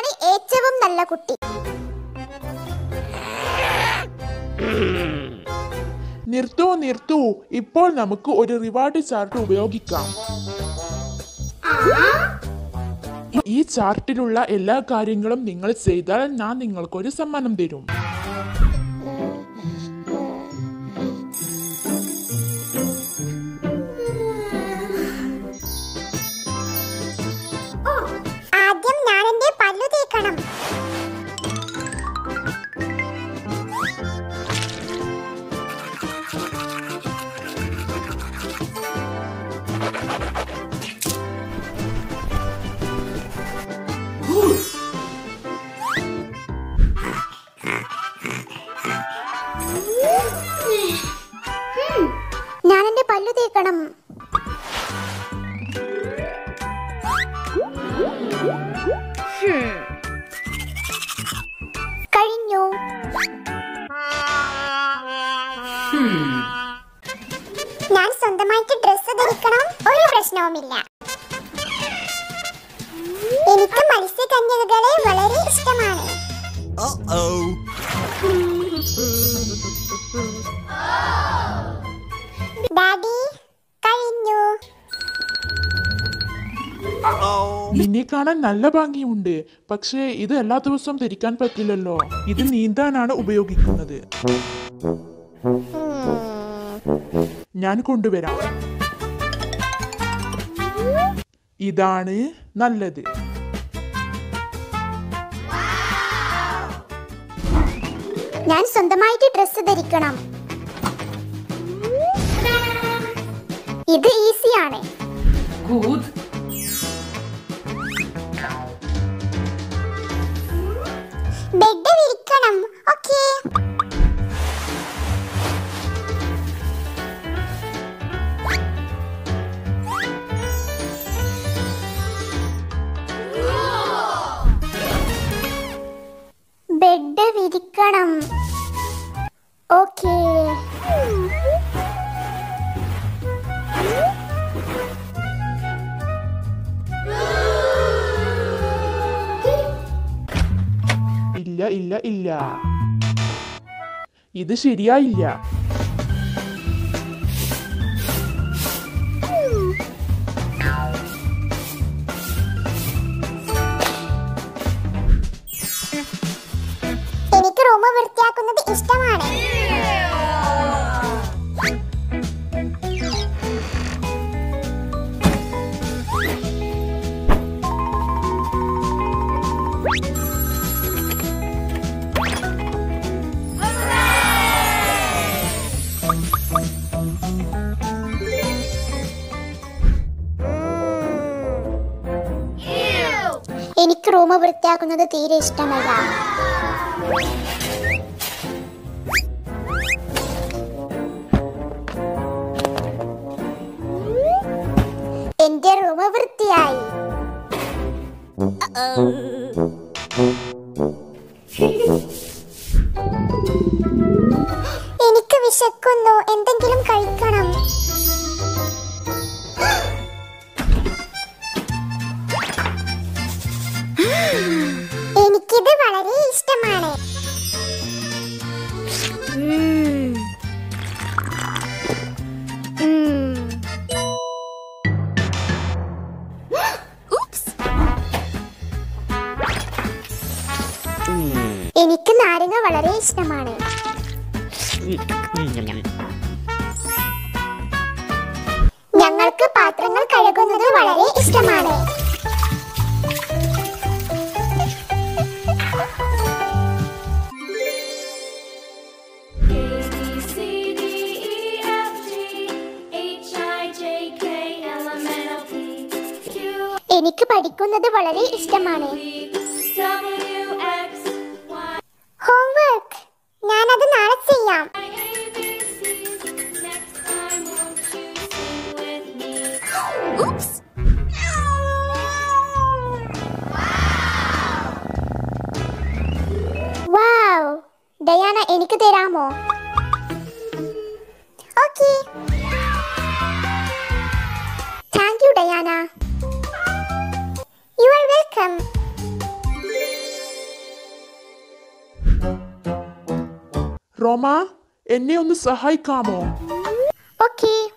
ആരാണ് ഏറ്റവും നല്ല കുട്ടി? നിർത്തൂ. ഇപ്പോൾ നമുക്ക് ഒരു റിവാർഡ് ചാർട്ട് ഉപയോഗിക്കാം. ഈ ചാർട്ടിലുള്ള എല്ലാ കാര്യങ്ങളും നിങ്ങൾ ചെയ്താൽ ഞാൻ നിങ്ങൾക്കൊരു സമ്മാനം തരും. ആദ്യം ഞാൻ എന്റെ പല്ലു തേക്കണം. ഞാൻ എന്റെ പല്ലു തേക്കണം. കഴിഞ്ഞു. ഞാൻ സ്വന്തമായിട്ട് ഡ്രസ്സ് ധരിക്കണം. ഒരു പ്രശ്നവുമില്ല. എനിക്ക് മത്സ്യകന്യകകളെ വളരെ ഇഷ്ടമാണ്. ഡാഡി, കഴിഞ്ഞു. നിന്നെ കാണാൻ നല്ല ഭംഗിയുണ്ട്. പക്ഷേ ഇത് എല്ലാ ദിവസവും ധരിക്കാൻ പറ്റില്ലല്ലോ. ഇത് നീന്താനാണ് ഉപയോഗിക്കുന്നത്. ഞാൻ കൊണ്ടുവരാം. ഇതാണ് നല്ലത്. ഞാൻ സ്വന്തമായിട്ട് ഡ്രസ്സ് ധരിക്കണം. ഇത് ഈസിയാണ്. ബെഡ് വിരിക്കണം. ഓക്കേ. ബെഡ് വിരിക്കണം. ഓക്കേ. ഇല്ല. ഇത് ശരിയായില്ല. എനിക്ക് റൂം വൃത്തിയാക്കുന്നത് ഇഷ്ടമാണ്. എനിക്ക് റൂം വൃത്തിയാക്കുന്നത് തീരെ ഇഷ്ടമല്ല. എന്റെ റൂം വൃത്തിയായി. എനിക്ക് വിശക്കുന്നു. എന്തെങ്കിലും കഴിക്കണം. എനിക്കിത് വളരെ ഇഷ്ടമാണ്. എനിക്ക് നാരങ്ങ വളരെ ഇഷ്ടമാണ്. ഞങ്ങൾക്ക് പാത്രങ്ങൾ കഴുകുന്നത് വളരെ ഇഷ്ടമാണ്. എനിക്ക് പഠിക്കുന്നത് വളരെ ഇഷ്ടമാണ്. ഹോംവർക്ക് ഞാനത് നാളെ ചെയ്യാം. വൗ, ഡയാന എനിക്ക് തരാമോ? Okay. Thank you Diana. You are welcome. Roma എന്നെ ഒന്ന് സഹായിക്കാമോ? ഓക്കേ.